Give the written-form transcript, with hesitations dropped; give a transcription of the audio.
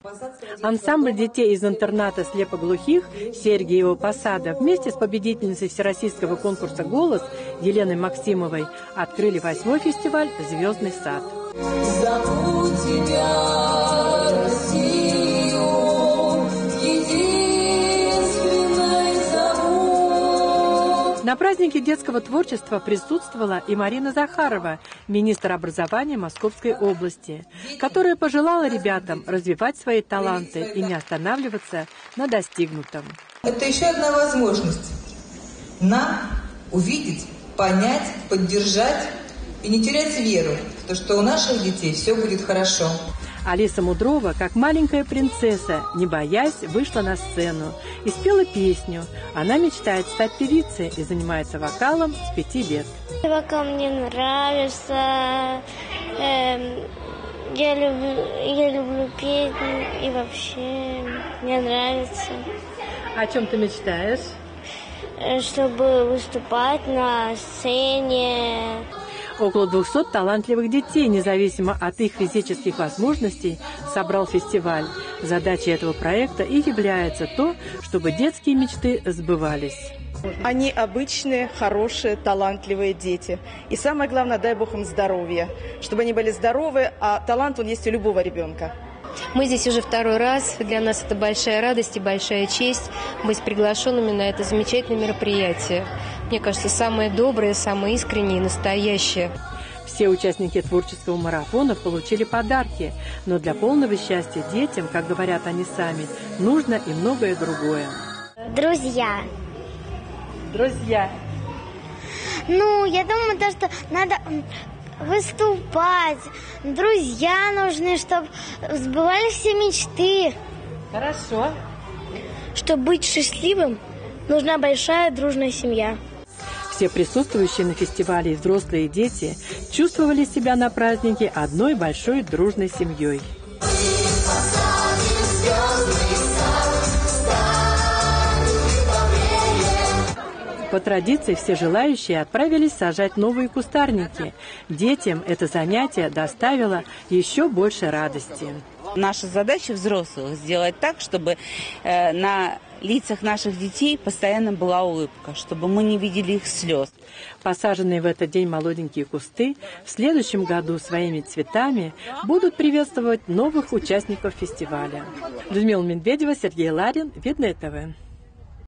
Ансамбль детей из интерната слепоглухих Сергиева Посада вместе с победительницей всероссийского конкурса «Голос» Еленой Максимовой открыли 8-й фестиваль «Звездный сад». Зову тебя, Россию, единственной зову. На празднике детского творчества присутствовала и Марина Захарова, министр образования Московской области, которая пожелала ребятам развивать свои таланты и не останавливаться на достигнутом. Это еще одна возможность нам увидеть, понять, поддержать и не терять веру в то, что у наших детей все будет хорошо. Алиса Мудрова, как маленькая принцесса, не боясь, вышла на сцену и спела песню. Она мечтает стать певицей и занимается вокалом с 5 лет. Вокал мне нравится, я люблю петь и вообще мне нравится. О чем ты мечтаешь? Чтобы выступать на сцене. Около 200 талантливых детей, независимо от их физических возможностей, собрал фестиваль. Задачей этого проекта и является то, чтобы детские мечты сбывались. Они обычные, хорошие, талантливые дети. И самое главное, дай Бог им здоровья. Чтобы они были здоровы, а талант он есть у любого ребенка. Мы здесь уже 2-й раз. Для нас это большая радость и большая честь быть приглашенными на это замечательное мероприятие. Мне кажется, самое доброе, самое искреннее и настоящее. Все участники творческого марафона получили подарки, но для полного счастья детям, как говорят они сами, нужно и многое другое. Друзья. Друзья. Я думаю, что надо выступать. Друзья нужны, чтобы сбывались все мечты. Хорошо. Чтобы быть счастливым, нужна большая дружная семья. Все присутствующие на фестивале, и взрослые, и дети, чувствовали себя на празднике одной большой дружной семьей. По традиции все желающие отправились сажать новые кустарники. Детям это занятие доставило еще больше радости. Наша задача взрослых сделать так, чтобы на лицах наших детей постоянно была улыбка, чтобы мы не видели их слез. Посаженные в этот день молоденькие кусты в следующем году своими цветами будут приветствовать новых участников фестиваля. Людмила Медведева, Сергей Ларин, Видное ТВ.